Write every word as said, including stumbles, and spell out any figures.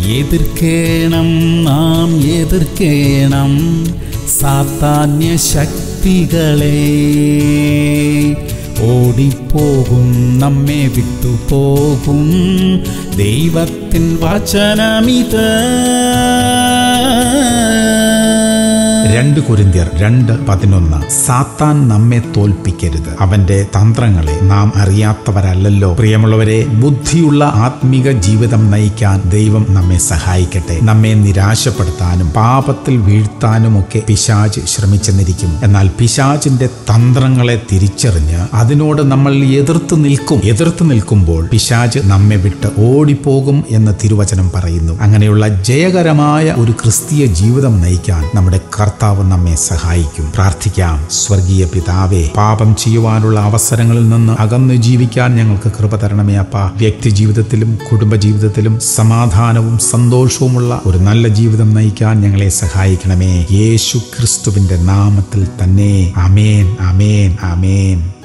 എതിർക്കേണം നാം എതിർക്കേണം സാത്താന്യ ശക്തികളെ. ഓടിപ്പോകും നമ്മെ വിട്ടുപോകും ദൈവത്തിൻ വചനമിത്. രണ്ട് കൊരിന്ത്യർ രണ്ട് പതിനൊന്ന്. സാത്താൻ നമ്മെ തോൽപ്പിക്കരുത്, അവന്റെ തന്ത്രങ്ങളെ നാം അറിയാത്തവരല്ലല്ലോ. പ്രിയമുള്ളവരെ, ബുദ്ധിയുള്ള ആത്മീക ജീവിതം നയിക്കാൻ ദൈവം നമ്മെ സഹായിക്കട്ടെ. നമ്മെ നിരാശപ്പെടുത്താനും പാപത്തിൽ വീഴ്ത്താനുമൊക്കെ പിശാച് ശ്രമിച്ചെന്നിരിക്കും. എന്നാൽ പിശാചിന്റെ തന്ത്രങ്ങളെ തിരിച്ചറിഞ്ഞ് അതിനോട് നമ്മൾ എതിർത്ത് നിൽക്കും. എതിർത്ത് നിൽക്കുമ്പോൾ പിശാച് നമ്മെ വിട്ട് ഓടിപ്പോകും എന്ന് തിരുവചനം പറയുന്നു. അങ്ങനെയുള്ള ജയകരമായ ഒരു ക്രിസ്തീയ ജീവിതം നയിക്കാൻ നമ്മുടെ കർത്താവ് നമ്മെ സഹായിക്കും. പ്രാർത്ഥിക്കാം. സ്വർഗീയ പിതാവേ, പാപം ചെയ്യുവാനുള്ള അവസരങ്ങളിൽ നിന്ന് അകന്നു ജീവിക്കാൻ ഞങ്ങൾക്ക് കൃപ തരണമേ അപ്പാ. വ്യക്തി ജീവിതത്തിലും കുടുംബ ജീവിതത്തിലും സമാധാനവും സന്തോഷവുമുള്ള ഒരു നല്ല ജീവിതം നയിക്കാൻ ഞങ്ങളെ സഹായിക്കണമേ. യേശു ക്രിസ്തുവിന്റെ നാമത്തിൽ തന്നെ. ആമേൻ, ആമേൻ, ആമേൻ.